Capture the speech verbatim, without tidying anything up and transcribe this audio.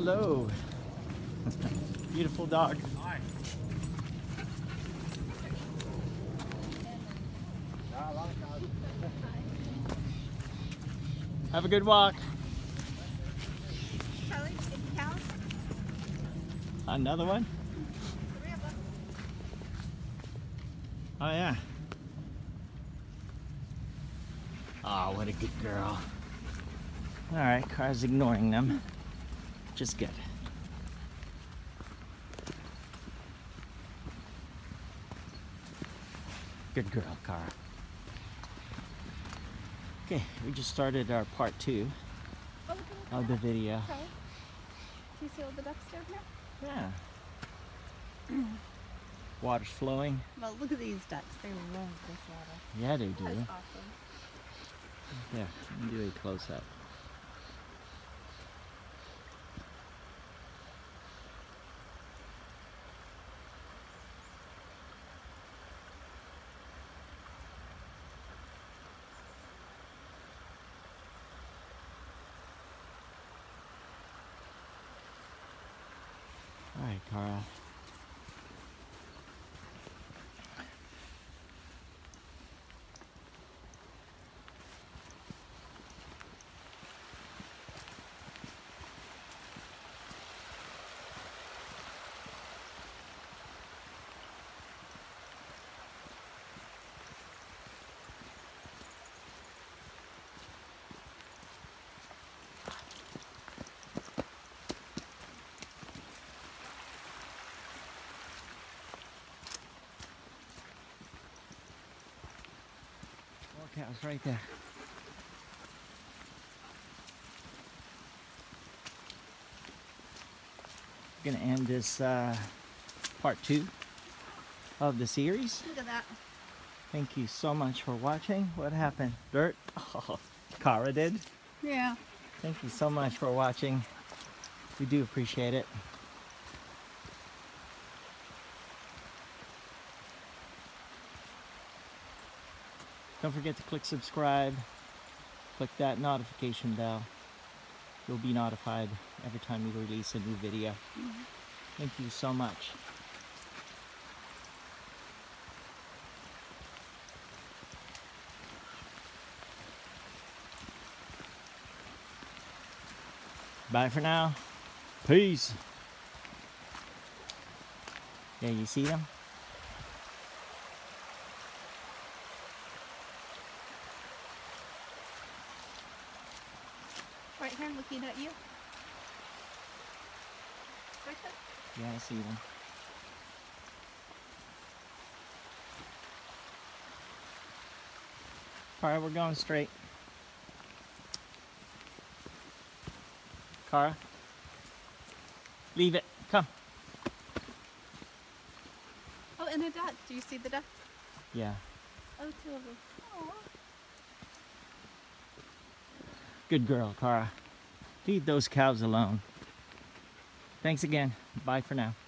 Hello. Beautiful dog. Hi. Have a good walk. Charlie, did you count? Another one? Three of us. Oh yeah. Oh, what a good girl. Alright, Car's ignoring them. Just good. Good girl, Cara. Okay, we just started our part two Oh, look at the of the ducks. video. Okay. Do you see all the ducks down here? Yeah. Water's flowing. Well, look at these ducks. They love this water. Yeah, they do. That's awesome. Yeah, let me do a close up. All right, Cara. Okay, I was right there. Gonna end this uh, part two of the series. Look at that. Thank you so much for watching. What happened? Dirt? Oh, Cara did. Yeah. Thank you so much for watching. We do appreciate it. Don't forget to click subscribe. Click that notification bell. You'll be notified every time we release a new video. Mm-hmm. Thank you so much. Bye for now. Peace. Yeah, you see them? Right here, looking at you. Right there. Yeah, I see them. Alright, we're going straight. Cara, leave it. Come. Oh, and a duck. Do you see the duck? Yeah. Oh, two of them. Aww. Good girl, Cara. Leave those cows alone. Thanks again. Bye for now.